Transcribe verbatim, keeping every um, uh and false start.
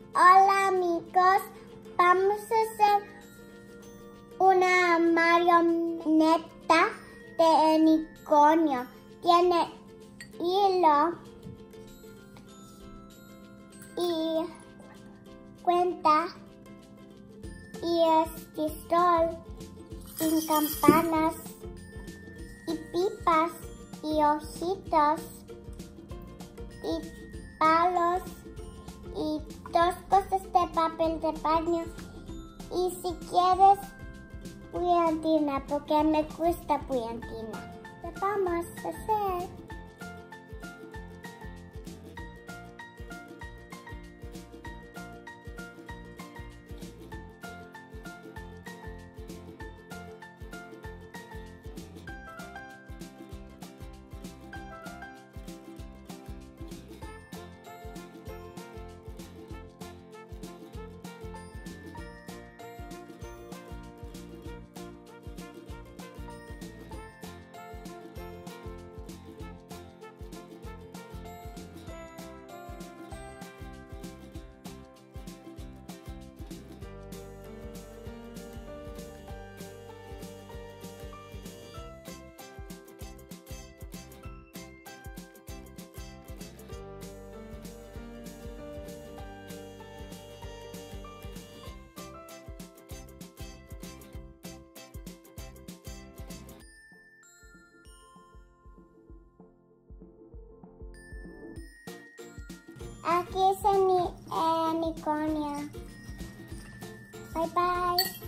Hola amigos, vamos a hacer una marioneta de unicornio. Tiene hilo y cuenta y es pistol sin campanas y pipas y ojitos y palos y dos cosas de papel de baño. Y si quieres brillantina, porque me gusta brillantina. Lo vamos a hacer. Aquí es mi unicornio. Bye bye.